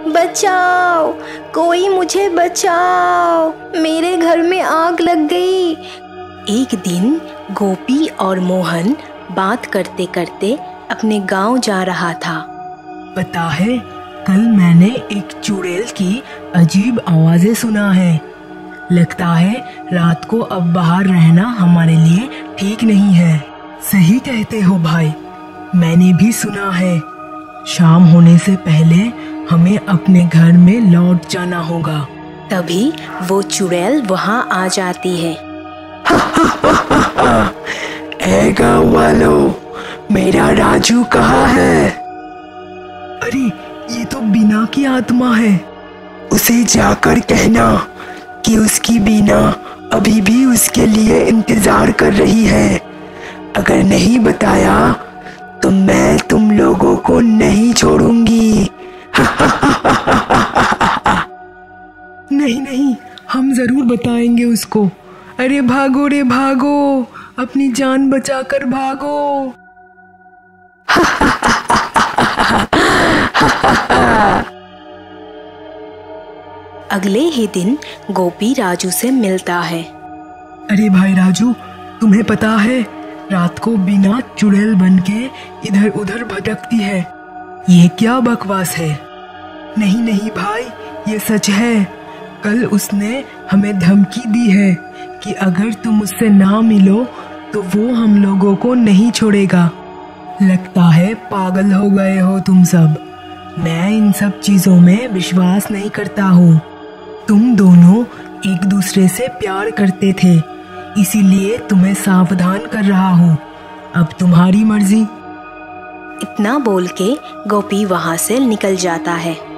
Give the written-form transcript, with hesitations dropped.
बचाओ, कोई मुझे बचाओ, मेरे घर में आग लग गई। एक दिन गोपी और मोहन बात करते करते अपने गांव जा रहा था। पता है, कल मैंने एक चुड़ैल की अजीब आवाजें सुना है। लगता है रात को अब बाहर रहना हमारे लिए ठीक नहीं है। सही कहते हो भाई, मैंने भी सुना है। शाम होने से पहले हमें अपने घर में लौट जाना होगा। तभी वो चुड़ैल वहां आ जाती है। ए गाँव वालों, मेरा राजू कहाँ है? अरे ये तो बीना की आत्मा है। उसे जाकर कहना कि उसकी बीना अभी भी उसके लिए इंतजार कर रही है। अगर नहीं बताया तो मैं तुम लोगों को नहीं छोड़ूंगी। नहीं नहीं, हम जरूर बताएंगे उसको। अरे भागो रे भागो, अपनी जान बचाकर भागो। अगले ही दिन गोपी राजू से मिलता है। अरे भाई राजू, तुम्हें पता है रात को बिना चुड़ैल बनके इधर उधर भटकती है। ये क्या बकवास है? नहीं नहीं भाई, ये सच है। कल उसने हमें धमकी दी है कि अगर तुम उससे ना मिलो तो वो हम लोगों को नहीं छोड़ेगा। लगता है पागल हो गए हो तुम सब। मैं इन सब चीजों में विश्वास नहीं करता हूँ। तुम दोनों एक दूसरे से प्यार करते थे, इसीलिए तुम्हें सावधान कर रहा हूँ। अब तुम्हारी मर्जी। इतना बोल के गोपी वहां से निकल जाता है।